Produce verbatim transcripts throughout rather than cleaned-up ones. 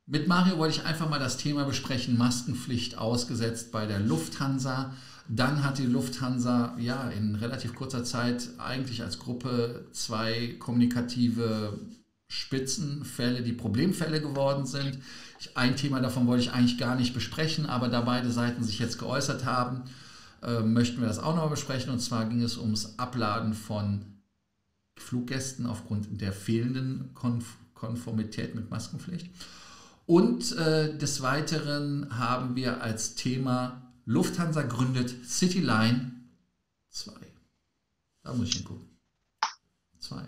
Mit Mario wollte ich einfach mal das Thema besprechen, Maskenpflicht ausgesetzt bei der Lufthansa. Dann hat die Lufthansa ja in relativ kurzer Zeit eigentlich als Gruppe zwei kommunikative Spitzenfälle, die Problemfälle geworden sind. Ein Thema davon wollte ich eigentlich gar nicht besprechen, aber da beide Seiten sich jetzt geäußert haben, äh, möchten wir das auch noch besprechen. Und zwar ging es ums Abladen von Fluggästen aufgrund der fehlenden Konf- Konformität mit Maskenpflicht. Und äh, des Weiteren haben wir als Thema Lufthansa gründet Cityline zwei. Da muss ich hingucken. zwei.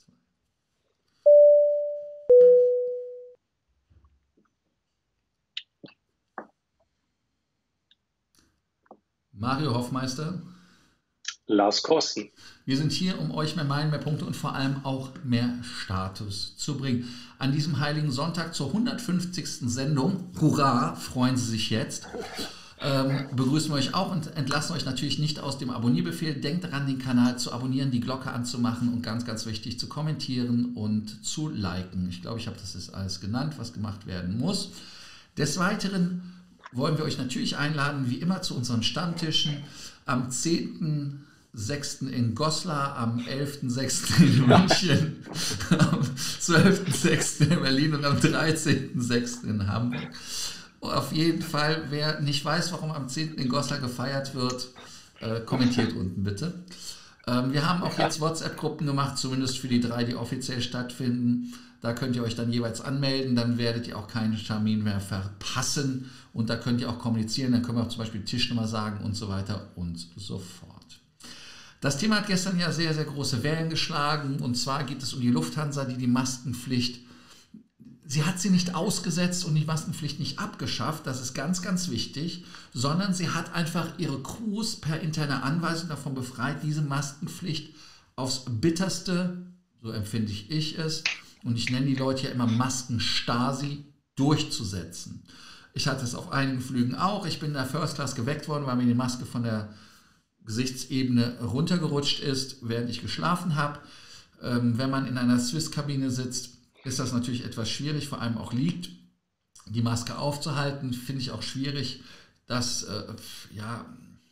Mario Hoffmeister. Lars Korsten. Wir sind hier, um euch mehr Meilen, mehr Punkte und vor allem auch mehr Status zu bringen. An diesem heiligen Sonntag zur hundertfünfzigsten Sendung, hurra, freuen Sie sich jetzt, ähm, begrüßen wir euch auch und entlassen euch natürlich nicht aus dem Abonnierbefehl. Denkt daran, den Kanal zu abonnieren, die Glocke anzumachen und ganz, ganz wichtig, zu kommentieren und zu liken. Ich glaube, ich habe das jetzt alles genannt, was gemacht werden muss. Des Weiteren wollen wir euch natürlich einladen, wie immer, zu unseren Stammtischen am zehnten sechsten in Goslar, am elften sechsten in München, am zwölften sechsten in Berlin und am dreizehnten sechsten in Hamburg. Auf jeden Fall, wer nicht weiß, warum am zehnten in Goslar gefeiert wird, äh, kommentiert unten bitte. Ähm, wir haben auch jetzt WhatsApp-Gruppen gemacht, zumindest für die drei, die offiziell stattfinden. Da könnt ihr euch dann jeweils anmelden, dann werdet ihr auch keinen Termin mehr verpassen und da könnt ihr auch kommunizieren, dann können wir auch zum Beispiel Tischnummer sagen und so weiter und so fort. Das Thema hat gestern ja sehr, sehr große Wellen geschlagen und zwar geht es um die Lufthansa, die die Maskenpflicht, sie hat sie nicht ausgesetzt und die Maskenpflicht nicht abgeschafft, das ist ganz, ganz wichtig, sondern sie hat einfach ihre Crews per interne Anweisung davon befreit, diese Maskenpflicht aufs Bitterste, so empfinde ich, ich es, und ich nenne die Leute ja immer Maskenstasi, durchzusetzen. Ich hatte es auf einigen Flügen auch. Ich bin in der First Class geweckt worden, weil mir die Maske von der Gesichtsebene runtergerutscht ist, während ich geschlafen habe. Ähm, wenn man in einer Swiss-Kabine sitzt, ist das natürlich etwas schwierig, vor allem auch liegt. Die Maske aufzuhalten, finde ich auch schwierig. Das, äh, ja,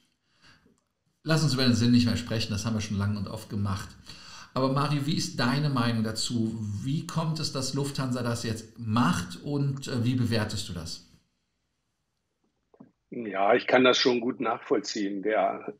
lass uns über den Sinn nicht mehr sprechen, das haben wir schon lange und oft gemacht. Aber Mario, wie ist deine Meinung dazu? Wie kommt es, dass Lufthansa das jetzt macht und äh, wie bewertest du das? Ja, ich kann das schon gut nachvollziehen. Der,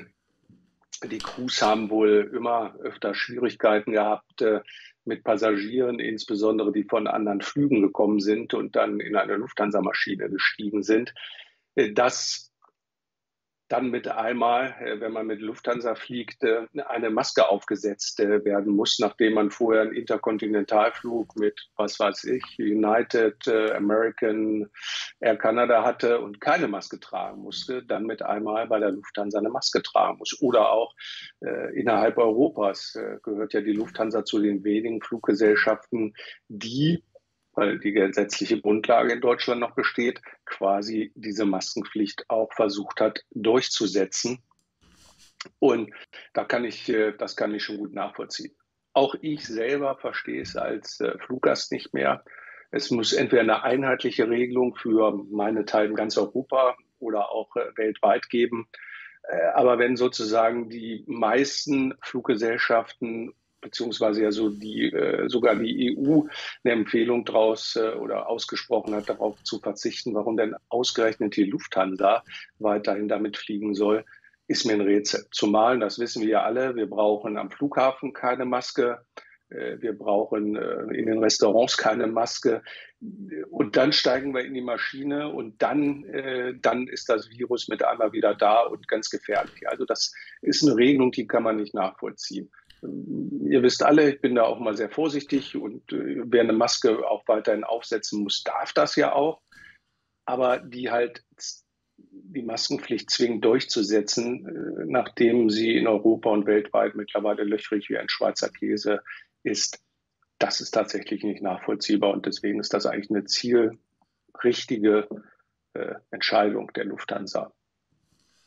die Crews haben wohl immer öfter Schwierigkeiten gehabt äh, mit Passagieren, insbesondere die von anderen Flügen gekommen sind und dann in eine Lufthansa-Maschine gestiegen sind. Äh, das dann mit einmal, äh, wenn man mit Lufthansa fliegt, äh, eine Maske aufgesetzt äh, werden muss, nachdem man vorher einen Interkontinentalflug mit, was weiß ich, United, äh, American, Air Canada hatte und keine Maske tragen musste, dann mit einmal bei der Lufthansa eine Maske tragen muss. Oder auch äh, innerhalb Europas äh, gehört ja die Lufthansa zu den wenigen Fluggesellschaften, die, weil die gesetzliche Grundlage in Deutschland noch besteht, quasi diese Maskenpflicht auch versucht hat durchzusetzen. Und da kann ich, äh, das kann ich schon gut nachvollziehen. Auch ich selber verstehe es als äh, Fluggast nicht mehr. Es muss entweder eine einheitliche Regelung für meinethalben ganz Europa oder auch äh, weltweit geben. Äh, aber wenn sozusagen die meisten Fluggesellschaften beziehungsweise ja so die äh, sogar die E U eine Empfehlung draus äh, oder ausgesprochen hat, darauf zu verzichten, warum denn ausgerechnet die Lufthansa weiterhin damit fliegen soll, ist mir ein Rätsel. Zumal, das wissen wir ja alle, wir brauchen am Flughafen keine Maske, äh, wir brauchen äh, in den Restaurants keine Maske und dann steigen wir in die Maschine und dann, äh, dann ist das Virus mit einmal wieder da und ganz gefährlich. Also das ist eine Regelung, die kann man nicht nachvollziehen. Ihr wisst alle, ich bin da auch mal sehr vorsichtig und äh, wer eine Maske auch weiterhin aufsetzen muss, darf das ja auch. Aber die halt die Maskenpflicht zwingend durchzusetzen, äh, nachdem sie in Europa und weltweit mittlerweile löchrig wie ein Schweizer Käse ist, das ist tatsächlich nicht nachvollziehbar und deswegen ist das eigentlich eine zielrichtige äh, Entscheidung der Lufthansa.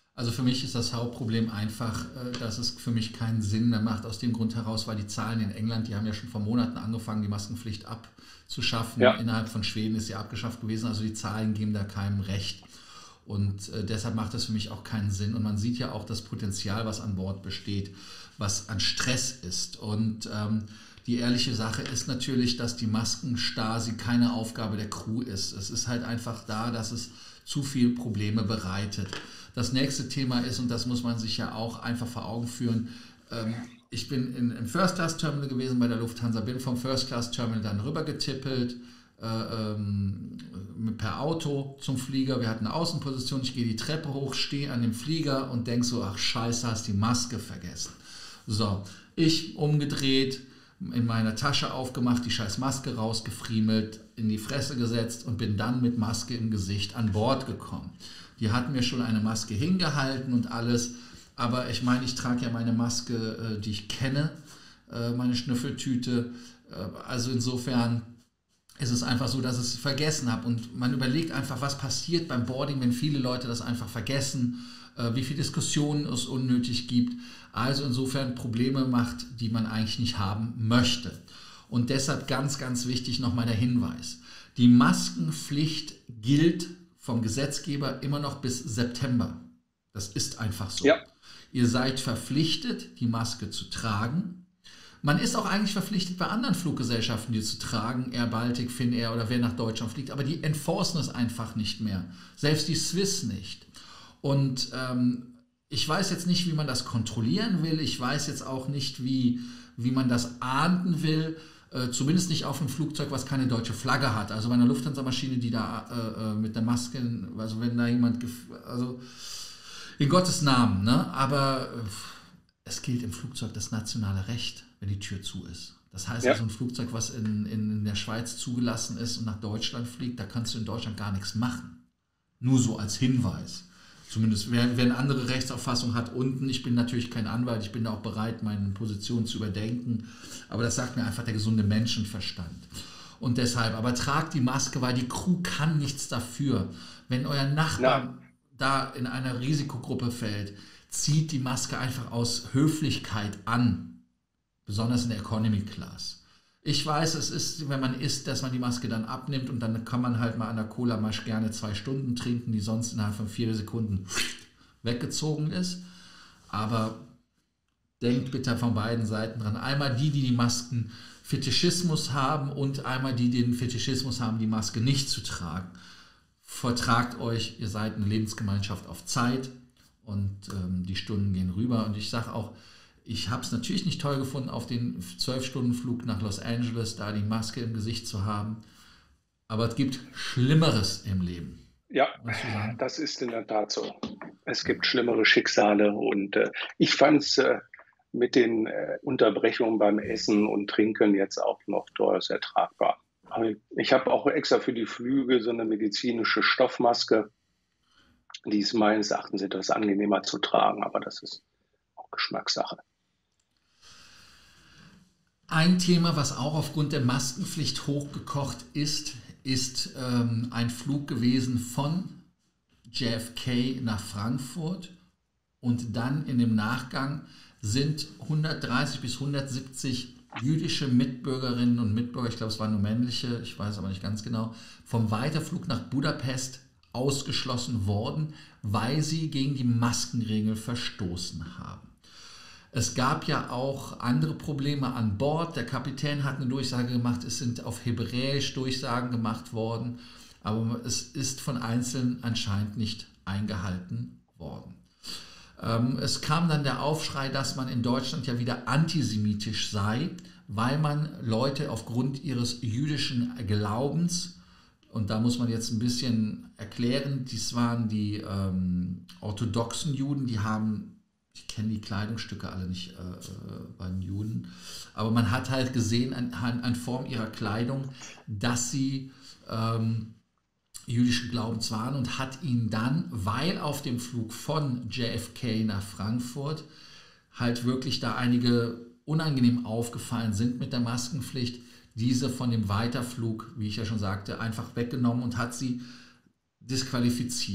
Also für mich ist das Hauptproblem einfach, dass es für mich keinen Sinn mehr macht, aus dem Grund heraus, weil die Zahlen in England, die haben ja schon vor Monaten angefangen, die Maskenpflicht abzuschaffen. Ja. Innerhalb von Schweden ist sie abgeschafft gewesen, also die Zahlen geben da keinem recht. Und äh, deshalb macht das für mich auch keinen Sinn. Und man sieht ja auch das Potenzial, was an Bord besteht, was an Stress ist. Und ähm, die ehrliche Sache ist natürlich, dass die Maskenstasi keine Aufgabe der Crew ist. Es ist halt einfach da, dass es zu viele Probleme bereitet. Das nächste Thema ist, und das muss man sich ja auch einfach vor Augen führen, ähm, ich bin in, im First-Class-Terminal gewesen bei der Lufthansa, bin vom First-Class-Terminal dann rüber getippelt, äh, ähm, per Auto zum Flieger. Wir hatten eine Außenposition, ich gehe die Treppe hoch, stehe an dem Flieger und denke so, ach scheiße, hast die Maske vergessen. So, ich umgedreht, in meiner Tasche aufgemacht, die scheiß Maske rausgefriemelt, in die Fresse gesetzt und bin dann mit Maske im Gesicht an Bord gekommen. Die hatten mir schon eine Maske hingehalten und alles, aber ich meine, ich trage ja meine Maske, die ich kenne, meine Schnüffeltüte, also insofern ist es einfach so, dass ich es vergessen habe und man überlegt einfach, was passiert beim Boarding, wenn viele Leute das einfach vergessen, wie viele Diskussionen es unnötig gibt, also insofern Probleme macht, die man eigentlich nicht haben möchte. Und deshalb ganz, ganz wichtig nochmal der Hinweis. Die Maskenpflicht gilt vom Gesetzgeber immer noch bis September. Das ist einfach so. Ja. Ihr seid verpflichtet, die Maske zu tragen. Man ist auch eigentlich verpflichtet, bei anderen Fluggesellschaften die zu tragen, Air Baltic, Finnair oder wer nach Deutschland fliegt, aber die enforcen es einfach nicht mehr. Selbst die Swiss nicht. Und ähm, ich weiß jetzt nicht, wie man das kontrollieren will. Ich weiß jetzt auch nicht, wie, wie man das ahnden will. Äh, zumindest nicht auf einem Flugzeug, was keine deutsche Flagge hat. Also bei einer Lufthansa-Maschine, die da äh, mit der Maske, also wenn da jemand, also in Gottes Namen, ne? Aber äh, es gilt im Flugzeug das nationale Recht, wenn die Tür zu ist. Das heißt, ja. Also ein Flugzeug, was in, in, in der Schweiz zugelassen ist und nach Deutschland fliegt, da kannst du in Deutschland gar nichts machen. Nur so als Hinweis. Zumindest wer, wer eine andere Rechtsauffassung hat unten. Ich bin natürlich kein Anwalt, ich bin da auch bereit, meine Position zu überdenken. Aber das sagt mir einfach der gesunde Menschenverstand. Und deshalb, aber tragt die Maske, weil die Crew kann nichts dafür. Wenn euer Nachbar ja. da in einer Risikogruppe fällt, zieht die Maske einfach aus Höflichkeit an. Besonders in der Economy Class. Ich weiß, es ist, wenn man isst, dass man die Maske dann abnimmt und dann kann man halt mal an der Cola-Masch gerne zwei Stunden trinken, die sonst innerhalb von vier Sekunden weggezogen ist. Aber denkt bitte von beiden Seiten dran. Einmal die, die die Masken Fetischismus haben und einmal die, die den Fetischismus haben, die Maske nicht zu tragen. Vertragt euch, ihr seid eine Lebensgemeinschaft auf Zeit und ähm, die Stunden gehen rüber. Und ich sage auch, ich habe es natürlich nicht toll gefunden, auf den zwölf-Stunden-Flug nach Los Angeles da die Maske im Gesicht zu haben. Aber es gibt Schlimmeres im Leben. Ja, das ist in der Tat so. Es gibt schlimmere Schicksale und äh, ich fand es äh, mit den äh, Unterbrechungen beim Essen und Trinken jetzt auch noch durchaus ertragbar. Aber ich habe auch extra für die Flüge so eine medizinische Stoffmaske. Die ist meines Erachtens etwas angenehmer zu tragen, aber das ist auch Geschmackssache. Ein Thema, was auch aufgrund der Maskenpflicht hochgekocht ist, ist ähm, ein Flug gewesen von J F K nach Frankfurt und dann in dem Nachgang sind hundertdreißig bis hundertsiebzig jüdische Mitbürgerinnen und Mitbürger, ich glaube es waren nur männliche, ich weiß aber nicht ganz genau, vom Weiterflug nach Budapest ausgeschlossen worden, weil sie gegen die Maskenregel verstoßen haben. Es gab ja auch andere Probleme an Bord. Der Kapitän hat eine Durchsage gemacht, es sind auf Hebräisch Durchsagen gemacht worden, aber es ist von Einzelnen anscheinend nicht eingehalten worden. Ähm, es kam dann der Aufschrei, dass man in Deutschland ja wieder antisemitisch sei, weil man Leute aufgrund ihres jüdischen Glaubens, und da muss man jetzt ein bisschen erklären, dies waren die ähm, orthodoxen Juden, die haben, ich kenne die Kleidungsstücke alle nicht äh, bei den Juden, aber man hat halt gesehen an, an Form ihrer Kleidung, dass sie ähm, jüdischen Glaubens waren und hat ihnen dann, weil auf dem Flug von J F K nach Frankfurt halt wirklich da einige unangenehm aufgefallen sind mit der Maskenpflicht, diese von dem Weiterflug, wie ich ja schon sagte, einfach weggenommen und hat sie disqualifiziert.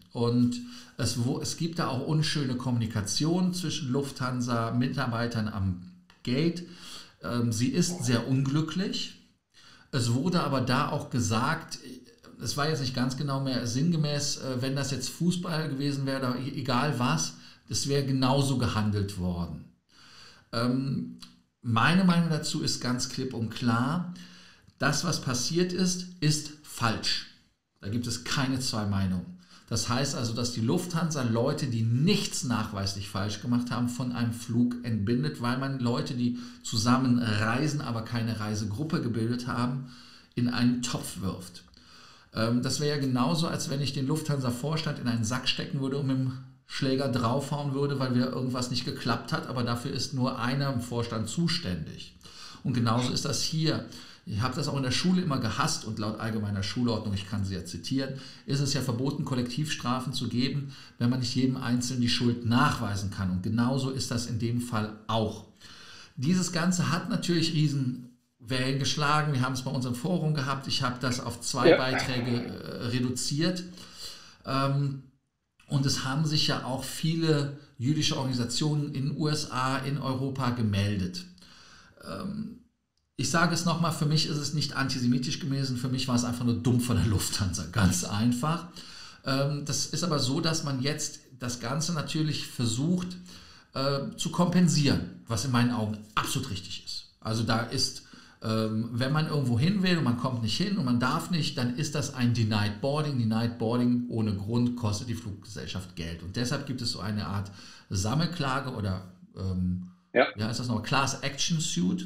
und es, wo, es gibt da auch unschöne Kommunikation zwischen Lufthansa-Mitarbeitern am Gate. Ähm, sie ist sehr unglücklich. Es wurde aber da auch gesagt, es war jetzt nicht ganz genau mehr sinngemäß, äh, wenn das jetzt Fußball gewesen wäre, egal was, das wäre genauso gehandelt worden. Ähm, meine Meinung dazu ist ganz klipp und klar, das, was passiert ist, ist falsch. Da gibt es keine zwei Meinungen. Das heißt also, dass die Lufthansa Leute, die nichts nachweislich falsch gemacht haben, von einem Flug entbindet, weil man Leute, die zusammen reisen, aber keine Reisegruppe gebildet haben, in einen Topf wirft. Ähm, das wäre ja genauso, als wenn ich den Lufthansa-Vorstand in einen Sack stecken würde und mit dem Schläger draufhauen würde, weil wieder irgendwas nicht geklappt hat, aber dafür ist nur einer im Vorstand zuständig. Und genauso ist das hier. Ich habe das auch in der Schule immer gehasst und laut allgemeiner Schulordnung, ich kann sie ja zitieren, ist es ja verboten, Kollektivstrafen zu geben, wenn man nicht jedem Einzelnen die Schuld nachweisen kann. Und genauso ist das in dem Fall auch. Dieses Ganze hat natürlich Riesenwellen geschlagen. Wir haben es bei unserem Forum gehabt. Ich habe das auf zwei ja. Beiträge äh, reduziert. Ähm, und es haben sich ja auch viele jüdische Organisationen in den U S A, in Europa gemeldet. Ähm, Ich sage es nochmal, für mich ist es nicht antisemitisch gewesen, für mich war es einfach nur dumm von der Lufthansa, ganz einfach. Das ist aber so, dass man jetzt das Ganze natürlich versucht äh, zu kompensieren, was in meinen Augen absolut richtig ist. Also da ist, ähm, wenn man irgendwo hin will und man kommt nicht hin und man darf nicht, dann ist das ein Denied Boarding. Denied Boarding ohne Grund kostet die Fluggesellschaft Geld. Und deshalb gibt es so eine Art Sammelklage oder ähm, ja. ja, ist das noch Class Action Suit.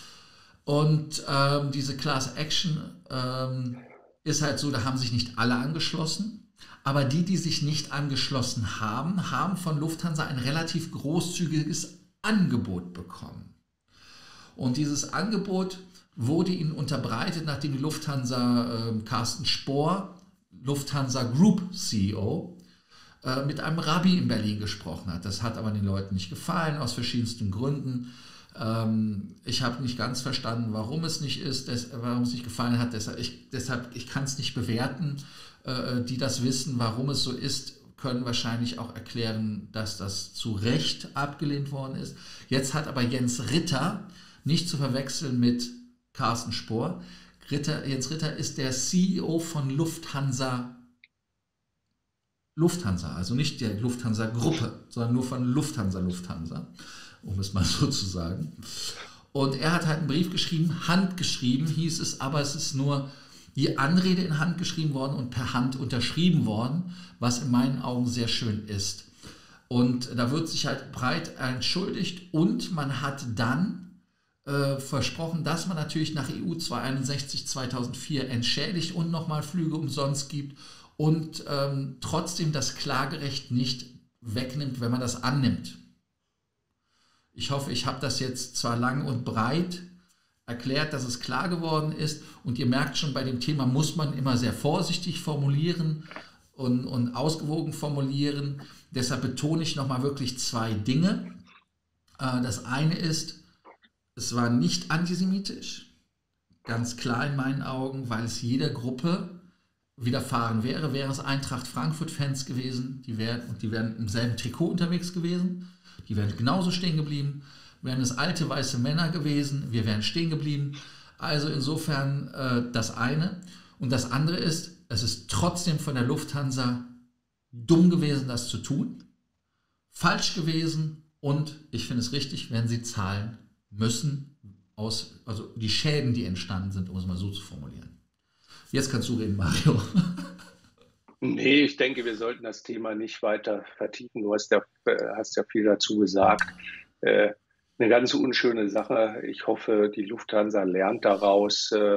Und ähm, diese Class Action ähm, ist halt so, da haben sich nicht alle angeschlossen, aber die, die sich nicht angeschlossen haben, haben von Lufthansa ein relativ großzügiges Angebot bekommen. Und dieses Angebot wurde ihnen unterbreitet, nachdem die Lufthansa äh, Carsten Spohr, Lufthansa Group C E O, äh, mit einem Rabbi in Berlin gesprochen hat. Das hat aber den Leuten nicht gefallen, aus verschiedensten Gründen. Ich habe nicht ganz verstanden, warum es nicht ist, warum es nicht gefallen hat. Deshalb, ich, deshalb, ich kann es nicht bewerten. Die das wissen, warum es so ist, können wahrscheinlich auch erklären, dass das zu Recht abgelehnt worden ist. Jetzt hat aber Jens Ritter, nicht zu verwechseln mit Carsten Spohr, Ritter, Jens Ritter ist der C E O von Lufthansa, Lufthansa, also nicht der Lufthansa-Gruppe, sondern nur von Lufthansa Lufthansa. Um es mal so zu sagen. Und er hat halt einen Brief geschrieben, handgeschrieben hieß es, aber es ist nur die Anrede in Hand geschrieben worden und per Hand unterschrieben worden, was in meinen Augen sehr schön ist. Und da wird sich halt breit entschuldigt und man hat dann äh, versprochen, dass man natürlich nach E U zweihunderteinundsechzig zweitausendvier entschädigt und nochmal Flüge umsonst gibt und ähm, trotzdem das Klagerecht nicht wegnimmt, wenn man das annimmt. Ich hoffe, ich habe das jetzt zwar lang und breit erklärt, dass es klar geworden ist und ihr merkt schon, bei dem Thema muss man immer sehr vorsichtig formulieren und, und ausgewogen formulieren. Deshalb betone ich nochmal wirklich zwei Dinge. Das eine ist, es war nicht antisemitisch, ganz klar in meinen Augen, weil es jeder Gruppe widerfahren wäre. Wäre es Eintracht Frankfurt-Fans gewesen, die wären, und die wären im selben Trikot unterwegs gewesen. Die wären genauso stehen geblieben, wären es alte weiße Männer gewesen, wir wären stehen geblieben. Also insofern äh, das eine. Und das andere ist, es ist trotzdem von der Lufthansa dumm gewesen, das zu tun, falsch gewesen und ich finde es richtig, wenn sie zahlen müssen, aus, also die Schäden, die entstanden sind, um es mal so zu formulieren. Jetzt kannst du reden, Mario. Nee, ich denke, wir sollten das Thema nicht weiter vertiefen. Du hast ja, hast ja viel dazu gesagt. Äh, eine ganz unschöne Sache. Ich hoffe, die Lufthansa lernt daraus. Äh,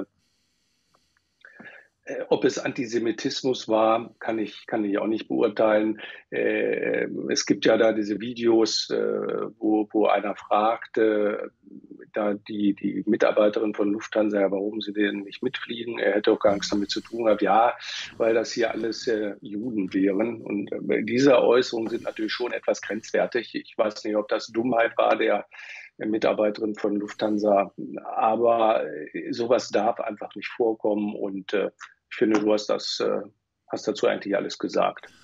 ob es Antisemitismus war, kann ich, kann ich auch nicht beurteilen. Äh, es gibt ja da diese Videos, äh, wo, wo einer fragt, äh, da die, die Mitarbeiterin von Lufthansa, ja, warum sie denn nicht mitfliegen. Er hätte auch gar nichts damit zu tun gehabt. Ja, weil das hier alles äh, Juden wären. Und äh, diese Äußerungen sind natürlich schon etwas grenzwertig. Ich weiß nicht, ob das Dummheit war der, der Mitarbeiterin von Lufthansa, aber äh, sowas darf einfach nicht vorkommen. Und äh, ich finde, du hast das, äh, hast dazu eigentlich alles gesagt.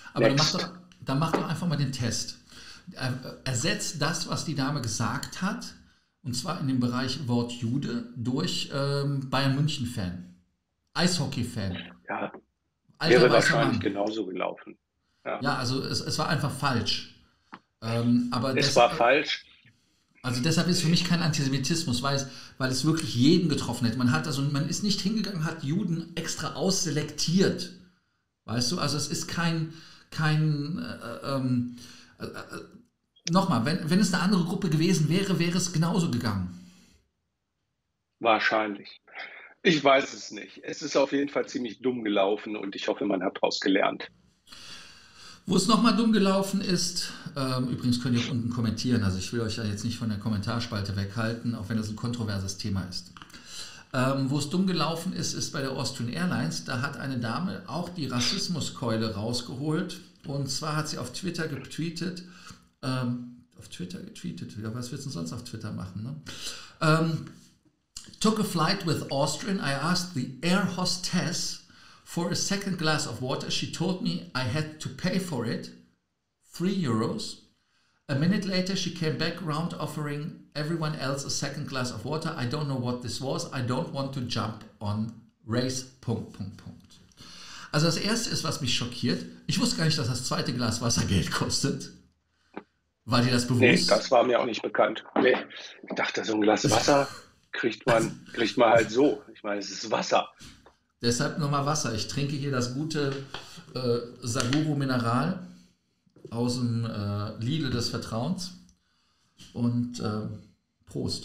Aber dann mach, Next. doch, dann mach doch einfach mal den Test. Er, ersetzt das, was die Dame gesagt hat, und zwar in dem Bereich Wort Jude, durch ähm, Bayern München-Fan, Eishockey-Fan. Ja, Alter wäre weißer wahrscheinlich Mann. genauso gelaufen. Ja. Ja, also es, es war einfach falsch. Ähm, aber Es das, war falsch. Also deshalb ist für mich kein Antisemitismus, weil es, weil es wirklich jeden getroffen hätte. Man hat also, man ist nicht hingegangen, hat Juden extra ausselektiert. Weißt du, also es ist kein, kein äh, ähm, äh, äh, nochmal, wenn, wenn es eine andere Gruppe gewesen wäre, wäre es genauso gegangen. Wahrscheinlich. Ich weiß es nicht. Es ist auf jeden Fall ziemlich dumm gelaufen und ich hoffe, man hat daraus gelernt. Wo es nochmal dumm gelaufen ist, ähm, übrigens könnt ihr auch unten kommentieren, also ich will euch ja jetzt nicht von der Kommentarspalte weghalten, auch wenn das ein kontroverses Thema ist. Ähm, wo es dumm gelaufen ist, ist bei der Austrian Airlines. Da hat eine Dame auch die Rassismuskeule rausgeholt. Und zwar hat sie auf Twitter getweetet, ähm, auf Twitter getweetet, ja, was willst du denn sonst auf Twitter machen, ne? Ähm, Took a flight with Austrian. I asked the air hostess for a second glass of water. She told me I had to pay for it, three euros. A minute later, she came back round offering everyone else a second glass of water. I don't know what this was. I don't want to jump on race. Punkt, Punkt, Punkt. Also das Erste ist, was mich schockiert. Ich wusste gar nicht, dass das zweite Glas Wasser Geld kostet. War dir das bewusst? Nee, das war mir auch nicht bekannt. Nee, ich dachte, so ein Glas Wasser kriegt man, kriegt man halt so. Ich meine, es ist Wasser. Deshalb nochmal Wasser. Ich trinke hier das gute äh, Saguro Mineral aus dem äh, Lidl des Vertrauens. Und äh, Prost.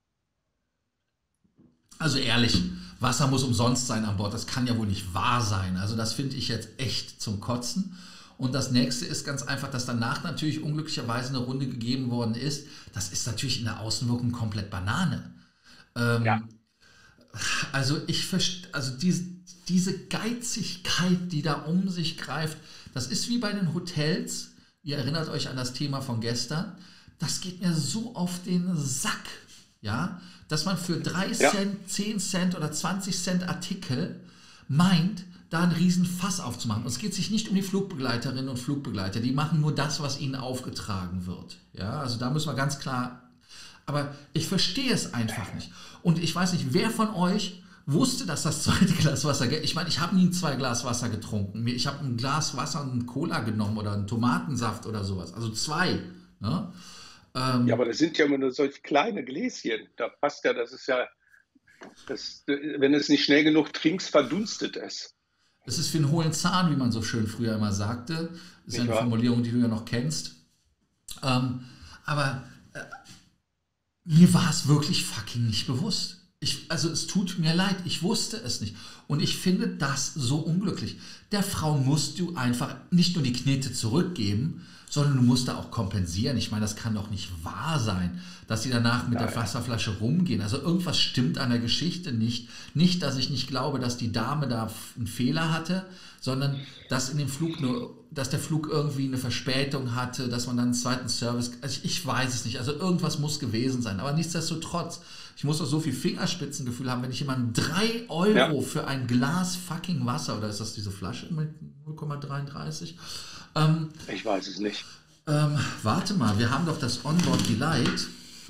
Also ehrlich, Wasser muss umsonst sein an Bord. Das kann ja wohl nicht wahr sein. Also das finde ich jetzt echt zum Kotzen. Und das nächste ist ganz einfach, dass danach natürlich unglücklicherweise eine Runde gegeben worden ist. Das ist natürlich in der Außenwirkung komplett Banane. Ähm, Ja. Also ich verstehe, also diese, diese Geizigkeit, die da um sich greift, das ist wie bei den Hotels. Ihr erinnert euch an das Thema von gestern. Das geht mir so auf den Sack, ja, dass man für drei Ja. Cent, zehn Cent oder zwanzig Cent Artikel meint, da einen riesen Fass aufzumachen. Und es geht sich nicht um die Flugbegleiterinnen und Flugbegleiter. Die machen nur das, was ihnen aufgetragen wird. Ja, also da müssen wir ganz klar. Aber ich verstehe es einfach nicht. Und ich weiß nicht, wer von euch wusste, dass das zweite Glas Wasser... Ich meine, ich habe nie zwei Glas Wasser getrunken. Ich habe ein Glas Wasser und einen Cola genommen oder einen Tomatensaft oder sowas. Also zwei. Ne? Ähm, Ja, aber das sind ja immer nur solch kleine Gläschen. Da passt ja, das ist ja, das, wenn du es nicht schnell genug trinkst, verdunstet es. Es ist für einen hohlen Zahn, wie man so schön früher immer sagte. Das ist ja Nicht eine wahr? Formulierung, die du ja noch kennst. Ähm, aber äh, mir war es wirklich fucking nicht bewusst. Ich, also es tut mir leid, ich wusste es nicht. Und ich finde das so unglücklich. Der Frau musst du einfach nicht nur die Knete zurückgeben, sondern du musst da auch kompensieren. Ich meine, das kann doch nicht wahr sein, dass sie danach mit der Wasserflasche rumgehen. Also irgendwas stimmt an der Geschichte nicht. Nicht, dass ich nicht glaube, dass die Dame da einen Fehler hatte, sondern dass in dem Flug nur, dass der Flug irgendwie eine Verspätung hatte, dass man dann einen zweiten Service, also ich, ich weiß es nicht. Also irgendwas muss gewesen sein. Aber nichtsdestotrotz, ich muss doch so viel Fingerspitzengefühl haben, wenn ich jemandem drei Euro Ja. für ein Glas fucking Wasser, oder ist das diese Flasche mit null Komma dreiunddreißig? Ähm, Ich weiß es nicht. ähm, warte mal, wir haben doch das Onboard Delight.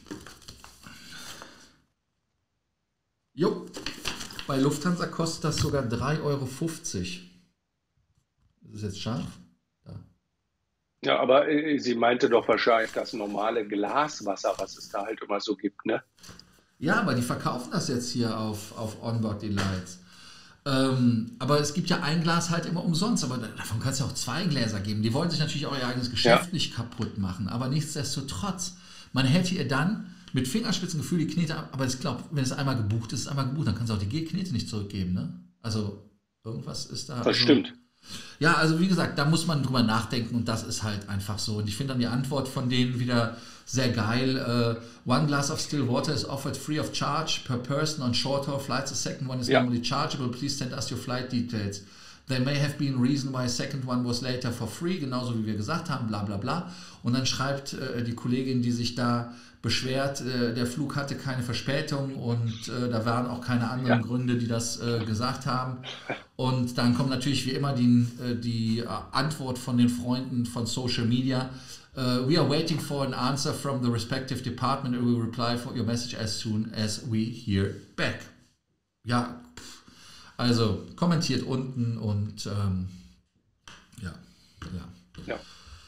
Jo, bei Lufthansa kostet das sogar drei Euro fünfzig. Ist das jetzt scharf? Da. Ja, aber äh, sie meinte doch wahrscheinlich das normale Glaswasser, was es da halt immer so gibt, ne? Ja, aber die verkaufen das jetzt hier auf, auf Onboard Delights. Ähm, aber es gibt ja ein Glas halt immer umsonst, aber davon kann es ja auch zwei Gläser geben. Die wollen sich natürlich auch ihr eigenes Geschäft Ja. nicht kaputt machen, aber nichtsdestotrotz, man hätte ihr dann mit Fingerspitzengefühl die Knete ab, aber ich glaube, wenn es einmal gebucht ist, ist es einmal gebucht, dann kannst du auch die Knete nicht zurückgeben, ne? Also irgendwas ist da. Das also, stimmt. Ja, also wie gesagt, da muss man drüber nachdenken und das ist halt einfach so. Und ich finde dann die Antwort von denen wieder sehr geil. Uh, one glass of still water is offered free of charge per person on short haul flights. The second one is Ja. normally chargeable. Please send us your flight details. There may have been a reason why a second one was later for free, genauso wie wir gesagt haben, bla bla bla. Und dann schreibt äh, die Kollegin, die sich da beschwert, äh, der Flug hatte keine Verspätung und äh, da waren auch keine anderen ja. Gründe, die das äh, gesagt haben. Und dann kommt natürlich wie immer die, äh, die äh, Antwort von den Freunden von Social Media. Uh, we are waiting for an answer from the respective department and we will reply for your message as soon as we hear back. Ja, also kommentiert unten und ähm, ja, ja. ja.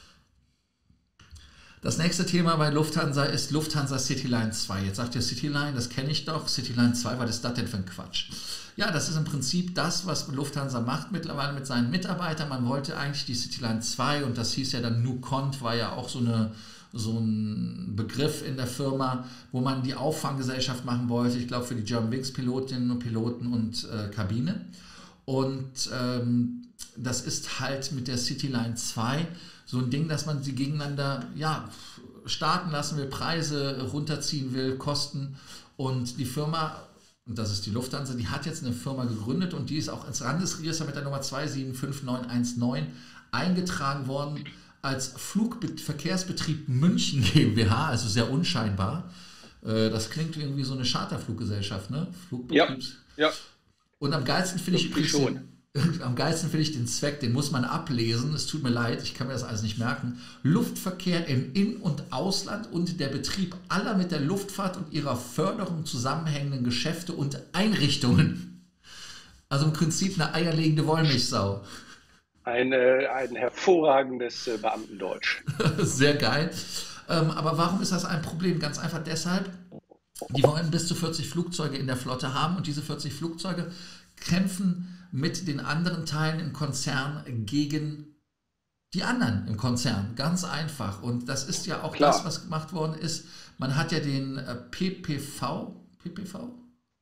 Das nächste Thema bei Lufthansa ist Lufthansa Cityline zwei. Jetzt sagt ihr Cityline, das kenne ich doch. Cityline zwei, was ist das denn für ein Quatsch? Ja, das ist im Prinzip das, was Lufthansa macht mittlerweile mit seinen Mitarbeitern. Man wollte eigentlich die Cityline zwei und das hieß ja dann NuCont, war ja auch so, eine, so ein Begriff in der Firma, wo man die Auffanggesellschaft machen wollte. Ich glaube für die Germanwings Pilotinnen und Piloten und äh, Kabine. Und ähm, das ist halt mit der Cityline zwei so ein Ding, dass man sie gegeneinander ja, starten lassen will, Preise runterziehen will, Kosten. Und die Firma, und das ist die Lufthansa, die hat jetzt eine Firma gegründet und die ist auch ins Landesregister mit der Nummer zwei sieben fünf neun eins neun eingetragen worden als Flugverkehrsbetrieb München GmbH, also sehr unscheinbar. Das klingt irgendwie so eine Charterfluggesellschaft, ne? Flugbetriebs. Ja, ja. Und am geilsten finde ich übrigens den, am geilsten finde ich den Zweck, den muss man ablesen, es tut mir leid, ich kann mir das alles nicht merken. Luftverkehr im In- und Ausland und der Betrieb aller mit der Luftfahrt und ihrer Förderung zusammenhängenden Geschäfte und Einrichtungen. Also im Prinzip eine eierlegende Wollmilchsau. Eine, ein hervorragendes Beamtendeutsch. Sehr geil. Ähm, aber warum ist das ein Problem? Ganz einfach deshalb, die wollen bis zu vierzig Flugzeuge in der Flotte haben und diese vierzig Flugzeuge kämpfen mit den anderen Teilen im Konzern gegen die anderen im Konzern. Ganz einfach. Und das ist ja auch Klar. das, was gemacht worden ist. Man hat ja den äh, P P V, P P V?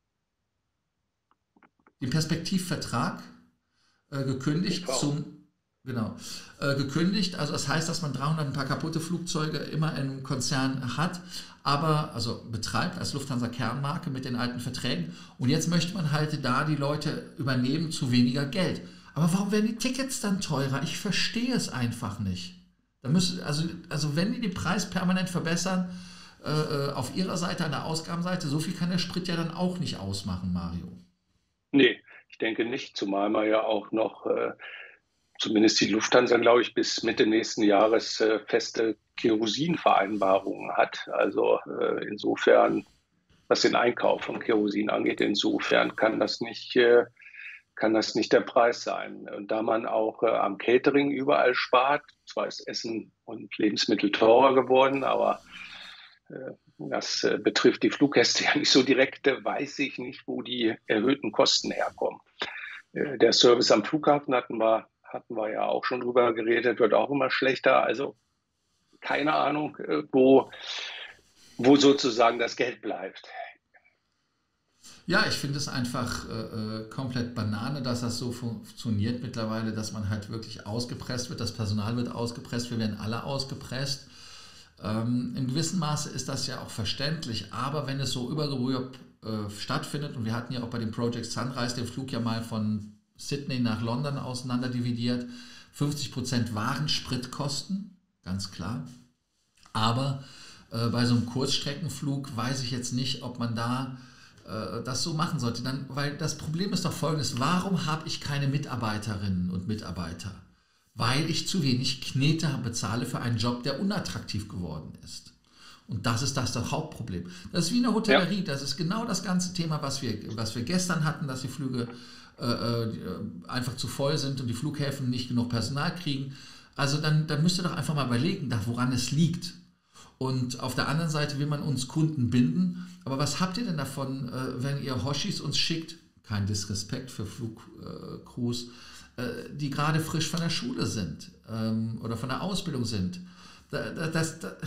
Den Perspektivvertrag äh, gekündigt P P V. zum Genau, äh, gekündigt. Also das heißt, dass man dreihundert ein paar kaputte Flugzeuge immer im Konzern hat, aber also betreibt als Lufthansa Kernmarke mit den alten Verträgen. Und jetzt möchte man halt da die Leute übernehmen zu weniger Geld. Aber warum werden die Tickets dann teurer? Ich verstehe es einfach nicht. Da müssen, also, also wenn die den Preis permanent verbessern, äh, auf ihrer Seite, an der Ausgabenseite, so viel kann der Sprit ja dann auch nicht ausmachen, Mario. Nee, ich denke nicht, zumal man ja auch noch... Äh zumindest die Lufthansa, glaube ich, bis Mitte nächsten Jahres äh, feste Kerosinvereinbarungen hat. Also äh, insofern, was den Einkauf von Kerosin angeht, insofern kann das nicht, äh, kann das nicht der Preis sein. Und da man auch äh, am Catering überall spart, zwar ist Essen und Lebensmittel teurer geworden, aber äh, das äh, betrifft die Fluggäste ja nicht so direkt, äh, weiß ich nicht, wo die erhöhten Kosten herkommen. Äh, der Service am Flughafen hatten wir hatten wir ja auch schon drüber geredet, wird auch immer schlechter. Also keine Ahnung, wo, wo sozusagen das Geld bleibt. Ja, ich finde es einfach äh, komplett Banane, dass das so funktioniert mittlerweile, dass man halt wirklich ausgepresst wird. Das Personal wird ausgepresst, wir werden alle ausgepresst. Ähm, in gewissem Maße ist das ja auch verständlich, aber wenn es so übergerührt äh, stattfindet, und wir hatten ja auch bei dem Project Sunrise den Flug ja mal von Sydney nach London auseinander dividiert, fünfzig Prozent waren Spritkosten, ganz klar. Aber äh, bei so einem Kurzstreckenflug weiß ich jetzt nicht, ob man da äh, das so machen sollte. Dann, weil das Problem ist doch folgendes: Warum habe ich keine Mitarbeiterinnen und Mitarbeiter? Weil ich zu wenig Knete bezahle für einen Job, der unattraktiv geworden ist. Und das ist das, das Hauptproblem. Das ist wie eine Hotellerie. Ja. Das ist genau das ganze Thema, was wir, was wir gestern hatten, dass die Flüge einfach zu voll sind und die Flughäfen nicht genug Personal kriegen. Also dann, dann müsst ihr doch einfach mal überlegen, woran es liegt. Und auf der anderen Seite will man uns Kunden binden. Aber was habt ihr denn davon, wenn ihr Hoshis uns schickt? Kein Disrespekt für Flugcrews, die gerade frisch von der Schule sind oder von der Ausbildung sind. Das, das,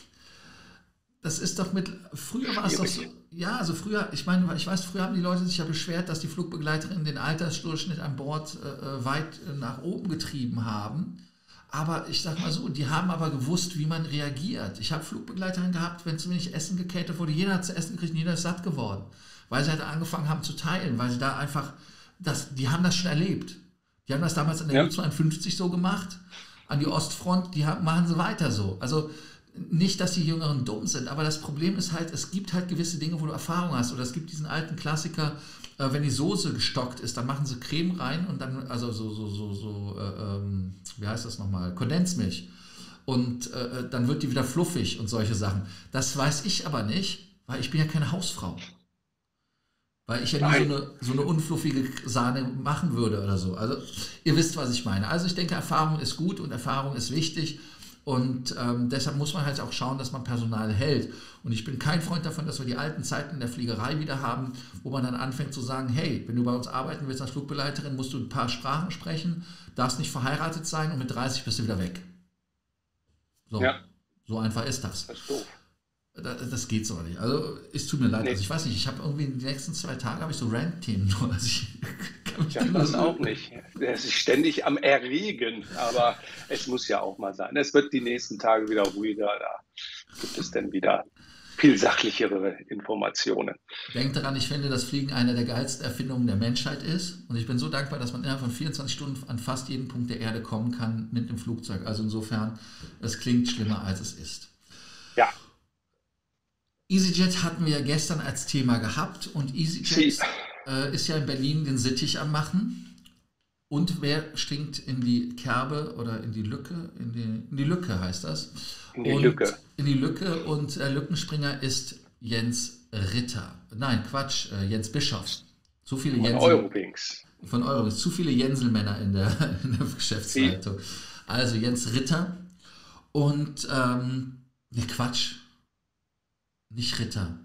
das ist doch mit, früher war es doch so, ja, also früher, ich meine, ich weiß, früher haben die Leute sich ja beschwert, dass die Flugbegleiterinnen den Altersdurchschnitt an Bord äh, weit nach oben getrieben haben. Aber ich sag mal so, die haben aber gewusst, wie man reagiert. Ich habe Flugbegleiterinnen gehabt, wenn zu wenig Essen gecatert wurde, jeder hat zu essen gekriegt und jeder ist satt geworden. Weil sie halt angefangen haben zu teilen, weil sie da einfach, das, die haben das schon erlebt. Die haben das damals an der Ja. U zweiundfünfzig so gemacht, an die Ostfront, die haben, machen sie weiter so. Also nicht, dass die Jüngeren dumm sind, aber das Problem ist halt, es gibt halt gewisse Dinge, wo du Erfahrung hast. Oder es gibt diesen alten Klassiker, äh, wenn die Soße gestockt ist, dann machen sie Creme rein und dann, also so, so, so, so äh, ähm, wie heißt das nochmal, Kondensmilch. Und äh, dann wird die wieder fluffig und solche Sachen. Das weiß ich aber nicht, weil ich bin ja keine Hausfrau. Weil ich ja nie so Nein. eine, so eine unfluffige Sahne machen würde oder so. Also ihr wisst, was ich meine. Also ich denke, Erfahrung ist gut und Erfahrung ist wichtig. Und ähm, deshalb muss man halt auch schauen, dass man Personal hält. Und ich bin kein Freund davon, dass wir die alten Zeiten in der Fliegerei wieder haben, wo man dann anfängt zu sagen, hey, wenn du bei uns arbeiten willst als Flugbegleiterin, musst du ein paar Sprachen sprechen, darfst nicht verheiratet sein und mit dreißig bist du wieder weg. So, Ja. so einfach ist das. Das ist doof. Das, das geht so nicht. Also es tut mir leid. Nee. Also ich weiß nicht, ich habe irgendwie in den nächsten zwei Tagen habe ich so Rant-Themen. Also ich kann mich Ja, nicht das mehr- auch nicht. Er ist ständig am Erregen, aber es muss ja auch mal sein. Es wird die nächsten Tage wieder ruhiger, da gibt es dann wieder viel sachlichere Informationen. Denkt daran, ich finde, dass Fliegen eine der geilsten Erfindungen der Menschheit ist. Und ich bin so dankbar, dass man innerhalb von vierundzwanzig Stunden an fast jeden Punkt der Erde kommen kann mit dem Flugzeug. Also insofern, es klingt schlimmer, als es ist. Ja, EasyJet hatten wir ja gestern als Thema gehabt und EasyJet Sie- äh, ist ja in Berlin den Sittich am Machen. Und wer stinkt in die Kerbe oder in die Lücke? In die, in die Lücke heißt das. In die und Lücke. In die Lücke und der Lückenspringer ist Jens Ritter. Nein, Quatsch, äh, Jens Bischoff. Zu viele von Jensel, Eurowings. von Eurowings. Zu viele Jenselmänner in der, in der Geschäftsleitung. Also Jens Ritter und ähm, ne Quatsch. Nicht Ritter.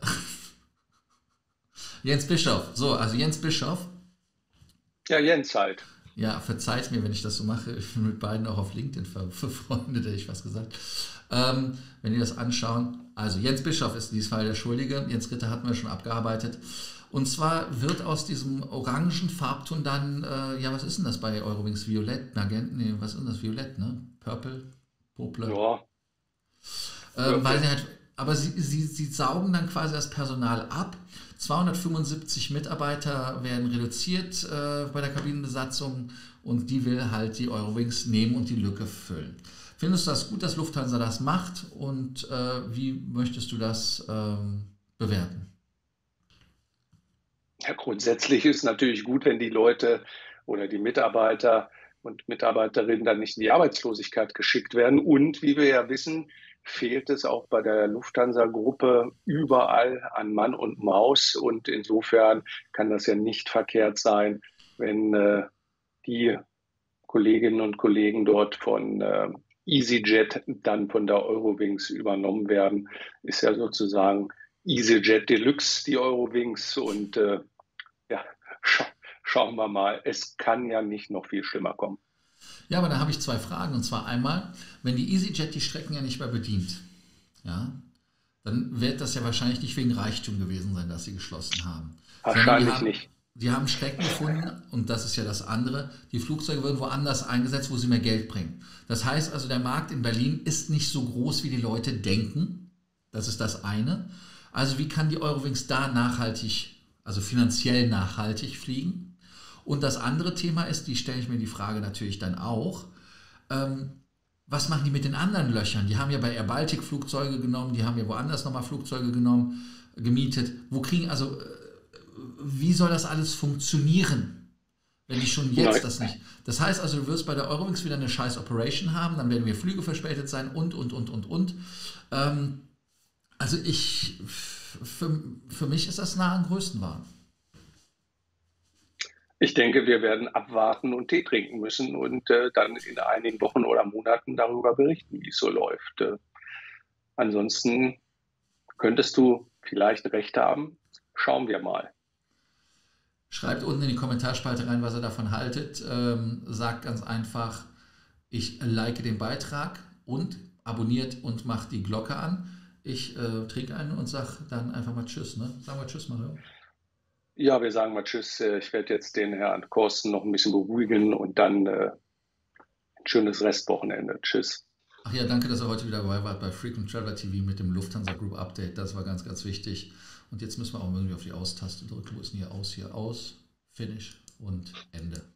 Jens Bischoff. So, also Jens Bischoff. Ja, Jens halt. Ja, verzeiht mir, wenn ich das so mache. Ich bin mit beiden auch auf LinkedIn ver verfreundet, hätte ich was gesagt. Ähm, wenn ihr das anschauen. Also Jens Bischoff ist in diesem Fall der Schuldige. Jens Ritter hatten wir schon abgearbeitet. Und zwar wird aus diesem orangen Farbton dann, äh, ja, was ist denn das bei Eurowings? Violett? Na, nee, was ist denn das? Violett, ne? Purple? Purple? Ja, Ähm, weil sie halt, aber sie, sie, sie saugen dann quasi das Personal ab. zweihundertfünfundsiebzig Mitarbeiter werden reduziert äh, bei der Kabinenbesatzung und die will halt die Eurowings nehmen und die Lücke füllen. Findest du das gut, dass Lufthansa das macht und äh, wie möchtest du das ähm, bewerten? ja, grundsätzlich ist natürlich gut, wenn die Leute oder die Mitarbeiter und Mitarbeiterinnen dann nicht in die Arbeitslosigkeit geschickt werden. Und wie wir ja wissen, fehlt es auch bei der Lufthansa-Gruppe überall an Mann und Maus. Und insofern kann das ja nicht verkehrt sein, wenn äh, die Kolleginnen und Kollegen dort von äh, EasyJet dann von der Eurowings übernommen werden. Ist ja sozusagen EasyJet Deluxe, die Eurowings. Und äh, ja, scha schauen wir mal. Es kann ja nicht noch viel schlimmer kommen. Ja, aber da habe ich zwei Fragen. Und zwar einmal, wenn die EasyJet die Strecken ja nicht mehr bedient, ja, dann wird das ja wahrscheinlich nicht wegen Reichtum gewesen sein, dass sie geschlossen haben. Sondern Wahrscheinlich die haben, nicht. Die haben Strecken gefunden und das ist ja das andere. Die Flugzeuge werden woanders eingesetzt, wo sie mehr Geld bringen. Das heißt also, der Markt in Berlin ist nicht so groß, wie die Leute denken. Das ist das eine. Also wie kann die Eurowings da nachhaltig, also finanziell nachhaltig fliegen? Und das andere Thema ist, die stelle ich mir die Frage natürlich dann auch, ähm, was machen die mit den anderen Löchern? Die haben ja bei Air Baltic Flugzeuge genommen, die haben ja woanders nochmal Flugzeuge genommen, gemietet. Wo kriegen, also äh, wie soll das alles funktionieren, wenn die schon jetzt Nein. das nicht? Das heißt also, du wirst bei der Eurowings wieder eine scheiß Operation haben, dann werden wir Flüge verspätet sein und, und, und, und, und. Ähm, also ich, für, für mich ist das nah am Größenwahn. Ich denke, wir werden abwarten und Tee trinken müssen und äh, dann in einigen Wochen oder Monaten darüber berichten, wie es so läuft. Äh, ansonsten könntest du vielleicht recht haben. Schauen wir mal. Schreibt unten in die Kommentarspalte rein, was ihr davon haltet. Ähm, sagt ganz einfach, ich like den Beitrag und abonniert und macht die Glocke an. Ich äh, trinke einen und sage dann einfach mal Tschüss. Ne? Sagen wir Tschüss, Mario. Ja, wir sagen mal Tschüss. Ich werde jetzt den Herrn Korsten noch ein bisschen beruhigen und dann äh, ein schönes Restwochenende. Tschüss. Ach ja, danke, dass ihr heute wieder dabei wart bei Frequent Traveler T V mit dem Lufthansa Group Update. Das war ganz, ganz wichtig. Und jetzt müssen wir auch irgendwie auf die Aus-Taste drücken. Wo ist denn hier aus? Hier aus, Finish und Ende.